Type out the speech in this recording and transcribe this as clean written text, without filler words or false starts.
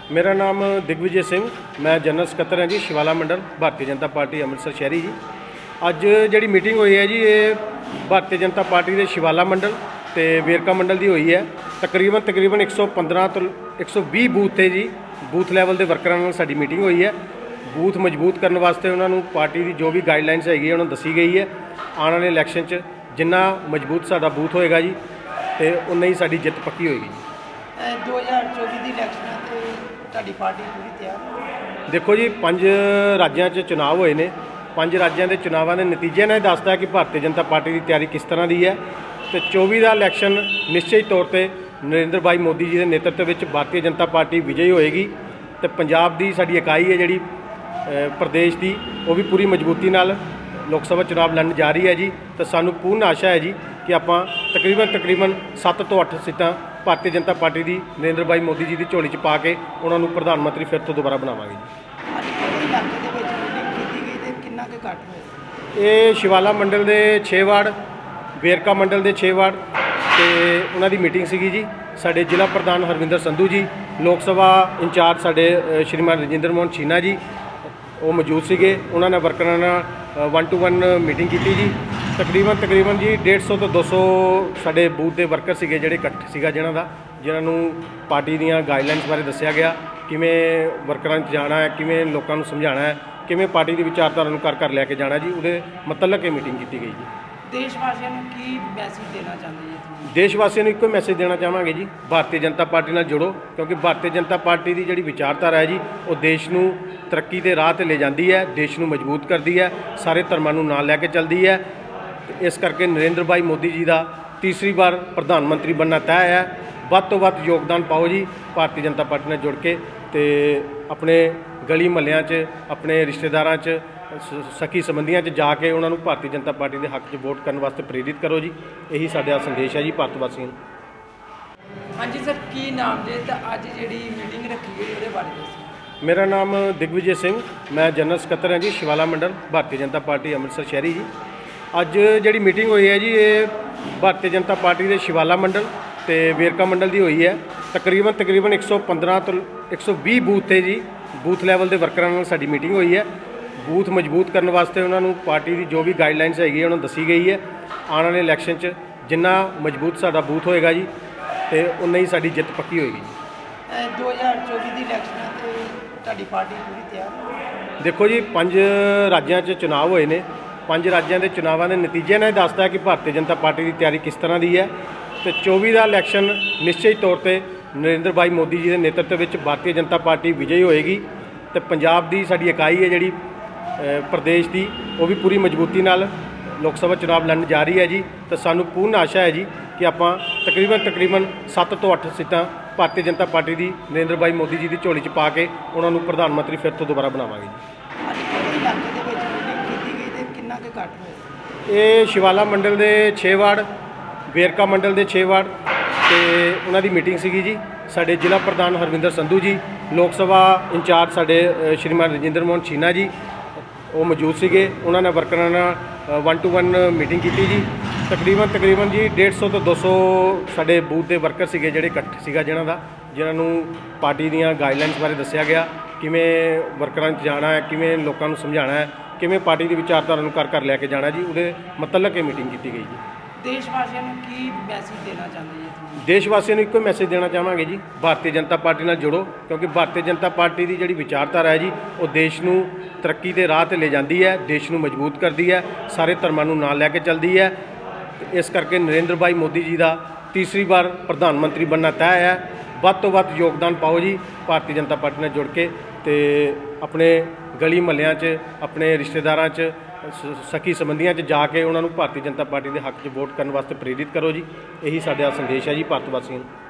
मेरा नाम दिग्विजय सिंह, मैं जनरल सकत्तर हैं जी शिवाला मंडल भारतीय जनता पार्टी अमृतसर शहरी जी। अज जी मीटिंग हुई है जी, ये भारतीय जनता पार्टी के शिवाला मंडल तो वेरका मंडल की हुई है। तकरीबन 115 तो 120 बूथ थे जी, बूथ लैवल के वर्करां नाल साडी मीटिंग हुई है। बूथ मजबूत करने वास्ते उन्होंने पार्टी की जो भी गाइडलाइनस हैगी उन्होंने दसी गई है। आने वाले इलैक्शन जिन्ना मजबूत साडा बूथ होएगा जी तो उन्नी ही साडी जित पक्की होएगी जी। 2024 की इलैक्शन तुहाडी पार्टी पूरी तैयार? देखो जी, 5 राज्यों चुनाव होए ने, 5 राज्यों के चुनावों के नतीजे ने दसदा है कि भारतीय जनता पार्टी की तैयारी किस तरह की है। तो 24 का इलैक्शन निश्चित तौर पर नरेंद्र भाई मोदी जी के नेतृत्व में भारतीय जनता पार्टी विजयी होएगी। तो पंजाब की साडी इकाई है जी प्रदेश की, वो भी पूरी मजबूती नाल लोक सभा चुनाव लड़न जा रही है जी। तो सानू पूर्ण आशा है जी कि आप तकरीबन 7 तो 8 सीटां भारतीय जनता पार्टी की नरेंद्र भाई मोदी जी की झोली च पा के उन्होंने प्रधानमंत्री फिर तो दोबारा बनावांगे जी। ये शिवाला मंडल के 6 वार्ड, वेरका मंडल के 6 वार्ड तो उन्होंने मीटिंग सी जी। साडे जिला प्रधान हरविंदर संधू जी, लोक सभा इंचार्ज साडे श्रीमान रजिंदर मोहन छीना जी वो मौजूद सीगे। उन्होंने वर्करां नाल 1-to-1 मीटिंग की जी। तकरीबन जी 150 तो 200 साडे बूथ के वर्कर सीगे जिहड़े इकट्ठ सीगा जिन्होंने पार्टी दीयां गाइडलाइनस बारे दस्सिया गया, किवें वर्करां जाना है, किवें लोकां नूं समझाना है, किवें पार्टी की विचारधारा नूं घर लैके जाना जी। उहदे मतलब ये मीटिंग की गई जी। देशवासियों को की मैसेज देना चाहते हैं? देशवासियों को एको मैसेज देना चाहांगे जी, भारतीय जनता पार्टी नाल जुड़ो, क्योंकि भारतीय जनता पार्टी की जिहड़ी विचारधारा है जी वो देश नूं तरक्की के राह ते ले जाती है, देश नूं मजबूत करती है, सारे धर्मां नूं नाल लैके चलती है। इस करके नरेंद्र भाई मोदी जी का तीसरी बार प्रधानमंत्री बनना तय है। वध तो वध योगदान पाओ जी भारतीय जनता पार्टी नाल जुड़ के, ते अपने गली महल्लियां च, अपने रिश्तेदारां च, सखी संबंधियों जाके उन्होंने भारतीय जनता पार्टी के हक च वोट करने वास्ते प्रेरित करो जी। यही साडा संदेश है जी भारतवासियों। हाँ जी सर, की नाम जे ते अज जिहड़ी मीटिंग रखी गई उहदे बारे दस्सो। मेरा नाम दिग्विजय सिंह, मैं जनरल सकत्तर हैं जी शिवाला मंडल भारतीय जनता पार्टी अमृतसर शहरी जी। अज जी मीटिंग हुई है जी, ये भारतीय जनता पार्टी के शिवाला मंडल तो वेरका मंडल की हुई है। तकरीबन 115 तो 120 बूथ थे जी, बूथ लैवल के वर्करां नाल साडी मीटिंग हुई है। बूथ मजबूत करने वास्ते उन्होंने पार्टी की जो भी गाइडलाइनस हैगी उन्होंने दसी गई है। आने वाले इलैक्शन जिन्ना मजबूत साडा बूथ होएगा जी तो उन्नी ही साडी जित पक्की होएगी जी। 2024 की इलैक्शन तुहाडी पार्टी पूरी तैयार? देखो जी, 5 राज्यों चुनाव होए ने, 5 राज्यों के चुनावों के नतीजे ने दसदा है कि भारतीय जनता पार्टी की तैयारी किस तरह की है। तो 24 का इलैक्शन निश्चित तौर पर नरेंद्र भाई मोदी जी के नेतृत्व में भारतीय जनता पार्टी विजयी होएगी। तो पंजाब की साडी इकाई है जी प्रदेश की, वो भी पूरी मजबूती नाल लोक सभा चुनाव लड़न जा रही है जी। तो सानू पूर्ण आशा है जी कि आप तकरीबन 7 तो 8 सीटां भारतीय जनता पार्टी की नरेंद्र भाई मोदी जी की झोली च पा के उन्होंने प्रधानमंत्री फिर तो दोबारा बनावांगे जी। ये शिवाला मंडल के 6 वार्ड, वेरका मंडल के 6 वार्ड तो उन्होंने मीटिंग सी जी। साडे जिला प्रधान हरविंदर संधू जी, लोक सभा इंचार्ज साडे श्रीमान रजिंदर मोहन छीना जी वो मौजूद सीगे। उन्होंने वर्करां नाल 1-to-1 मीटिंग की जी। तकरीबन जी 150 तो 200 साडे बूथ के वर्कर सीगे जिहड़े इकट्ठ सीगा जिन्होंने पार्टी दीयां गाइडलाइनस बारे दस्सिया गया, किवें वर्करां जाना है, किवें लोकां नूं समझाना है, किवें पार्टी की विचारधारा नूं घर लैके जाना जी। उहदे मतलब ये मीटिंग की गई जी। देशवासियों को की मैसेज देना चाहते हैं? देशवासियों को एको मैसेज देना चाहांगे जी, भारतीय जनता पार्टी नाल जुड़ो, क्योंकि भारतीय जनता पार्टी की जिहड़ी विचारधारा है जी वो देश नूं तरक्की के राह ते ले जाती है, देश नूं मजबूत करती है, सारे धर्मां नूं नाल लैके चलती है। इस करके नरेंद्र भाई मोदी जी का तीसरी बार प्रधानमंत्री बनना तय है। वध तो वध योगदान पाओ जी भारतीय जनता पार्टी नाल जुड़ के, ते अपने गली महल्लियां च, अपने रिश्तेदारां च, सखी संबंधियों जाके उन्होंने भारतीय जनता पार्टी के हक च वोट करने वास्ते प्रेरित करो जी। यही साडा संदेश है जी भारतवासियों।